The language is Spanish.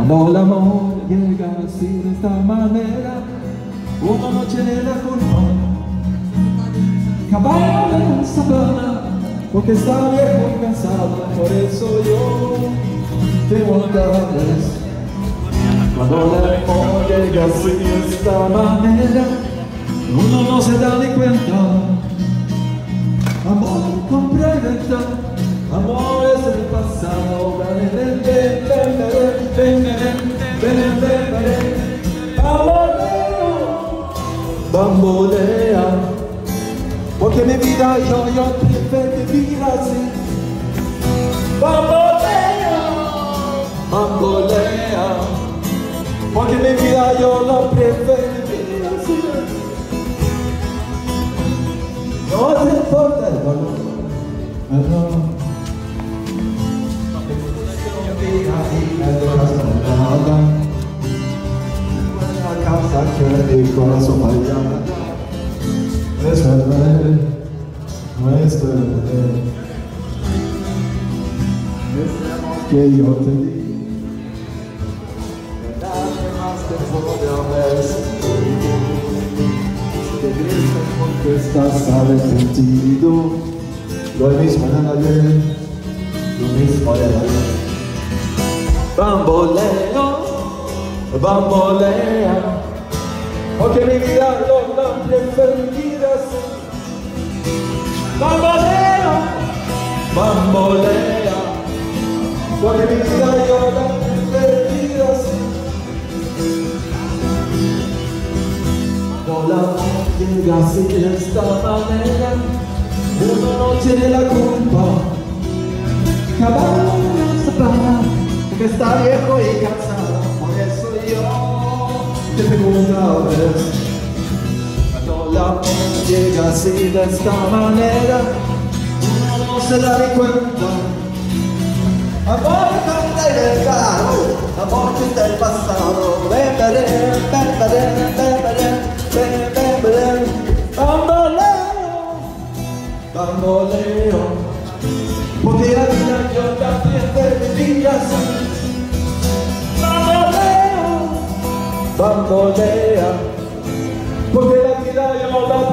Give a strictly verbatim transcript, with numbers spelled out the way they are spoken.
Cuando el amor llega así de esta manera, uno no tiene la culpa. Caballo en la sabana, porque está viejo y cansado, por eso yo te montarás. Cuando el amor llega así de esta manera, uno no se da ni cuenta. Amor complementa, amor es el pasado. Ven, ven, ven, ven, ven, ven, ven, ven, bambolea, bambolea, porque mi vida yo, yo prefiero vivir así. Bambolea, bambolea, porque mi vida yo la prefiero vivir así. No te importa el valor, no. La casa que mi corazón fallaba, es verdad, no es verdad. Ese amor que yo te di, dame más tiempo de haber sentido. Te triste porque estás arrepentido, lo mismo en ayer, lo mismo en ayer. Bamboleo, bambolea, porque mi vida yo la prefiero vivir así. Bamboleo, bambolea, porque mi vida yo la prefiero vivir así. Cuando el amor llega así de esta manera, uno no tiene la culpa. Caballo en la sabana, que está viejo y cansado, por eso yo te pregunto una vez. Cuando el amor llega así de esta manera, uno no se da ni cuenta. Amor que te regalo, amor que está el pasado. Ven, ven, ven, ven, ven, ven, ven, ven, bamboleo, bamboleo, porque la vida yo también te vivir así. Bambolea, porque la vida yo la